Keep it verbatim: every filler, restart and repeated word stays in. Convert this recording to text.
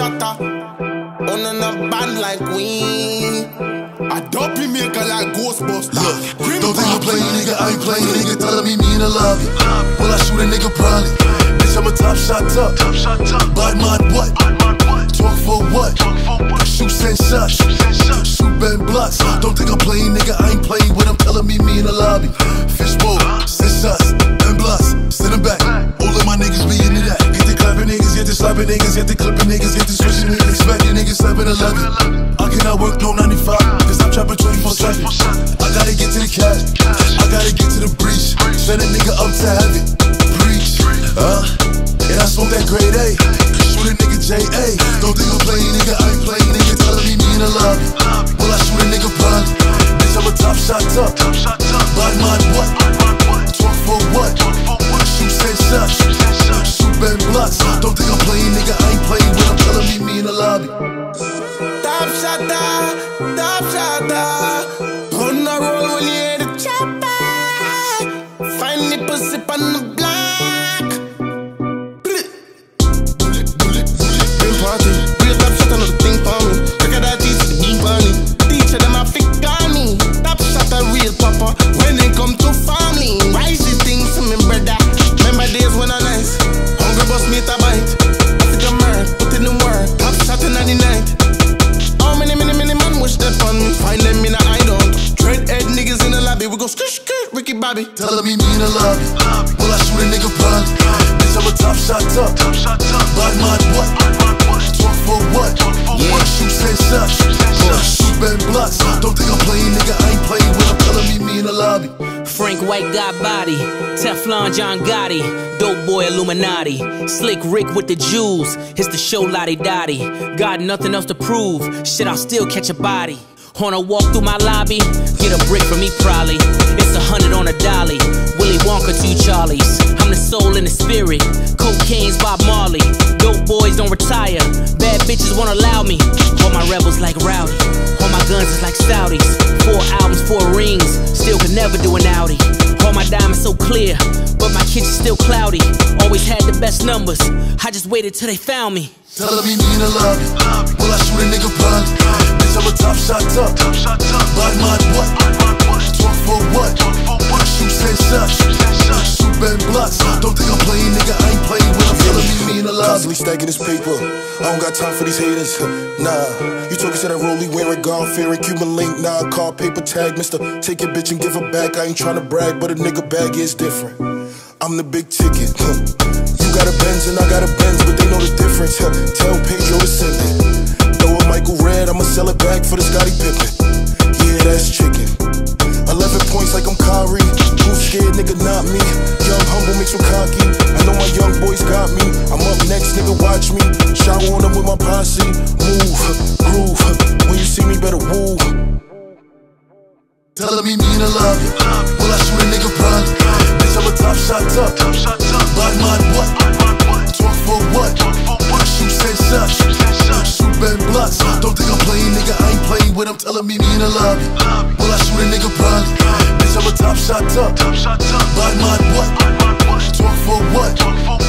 shatter. On in a band like we. I dopey maker like Ghostbusters. Look, don't think I'm playing, nigga, I ain't playing. Nigga telling me me in the lobby. Will I shoot a nigga? Probably. Bitch, I'm a top shot up. Bad mod what? Talk for what? Shoot send shots. Shoot bend blocks. Don't think I'm playing, nigga, I ain't playing. When I'm telling me me in the lobby. Fishbowl, send shots, bend blocks. Send them back. All of my niggas be into that. Get the clapping niggas, get the slapping niggas, get the clipping niggas, get the switching niggas. Expecting niggas seven eleven. I cannot work no ninety-five. Cause I'm trapping twenty-four seven. I gotta get to the cash. I gotta get to the breach. Send a nigga up to heaven. Preach. Uh, and I smoke that grade A. Shoot a nigga J A. Don't think I'm playing, nigga, I ain't playing. Nigga telling me me in the lobby. Will I shoot a nigga? Probably. Bitch, I'm a top shot up. Bad mod what? Talk for what? Shoot send shots. Shoot bend blocks. Don't think I'm playing, nigga, I ain't playing. When I'm telling me me in the lobby. Top shotter, top shotter. On the roll when you hear the chopper. Find the pussy on the block. Bullet, bullet, bullet, bullet. Been party. Real top shotter, no thing for me. Look at that teacher, the beam for me. Teacher, them a fake on me. Top shotter, real papa. When they come to family, rise the things to me, brother. Remember days when I nice. Hunger bus me a bite. I think I'm mad, put in the work. Top shotter ninety-nine. Many, many, many man wish that on me. Find them in a hideout. Dread head niggas in the lobby. We go skish, skish, Ricky Bobby. Telling me me in the lobby. Will I shoot a nigga? Probably. Bitch, I'm a top shot up. Bad mod what? Talk for what? Shoot send shots. Shoot bend blocks. Don't think I'm playing, nigga, I ain't playing. When I'm telling me me in the lobby. Frank White got body, Teflon John Gotti, dope boy Illuminati, slick Rick with the jewels, it's the show Lottie Dottie. Got nothing else to prove, shit I'll still catch a body. On a walk through my lobby, get a brick from me probably. It's a hundred on a dolly, Willy Wonka two Charlies. I'm the soul and the spirit, cocaine's Bob Marley. Dope boys don't retire, bad bitches won't allow me. All my rebels like Rowdy, all my guns is like Saudis. Four albums, four rings, still could never do an Audi. All my diamonds so clear, but my kitchen's still cloudy. Always had the best numbers, I just waited till they found me. Telling me me in the lobby. Will I shoot a nigga? Probably. Bitch, I'm a top shot up. Bad mod what? Talk for what? Shoot send shots. Shoot bend blocks. Don't think I'm playing, nigga, I ain't playing. When I'm telling me me in the lobby. Constantly stacking this paper. I don't got time for these haters. Nah, you talking to that rollie wearing God fearing Cuban link. Nah, car paper tag, mister. Take your bitch and give her back. I ain't trying to brag, but a nigga bag is different. I'm the big ticket. You got a Benz and I got a Benz, but they know the difference. Tell Pedro to send it. Throw a Michael Red, I'ma sell it back for the Scottie Pippen. Yeah, that's chicken. Eleven points like I'm Kyrie. Too scared, nigga, not me. Young, humble, mixed with cocky. I know my young boys got me. I'm up next, nigga, watch me. Shower on them with my posse. Move, groove. When you see me, better woo. Telling me me in the lobby. Will I shoot a nigga? Probably. Bitch, I'm a top shot up. Bad mod what? Talk for what? Shoot send shots. Shoot bend blocks. Don't think I'm playing, nigga, I ain't playing. When I'm telling me me in the lobby. Will I shoot a nigga? Probably. Bitch, I'm a top shot up. Bad mod what? Talk for what?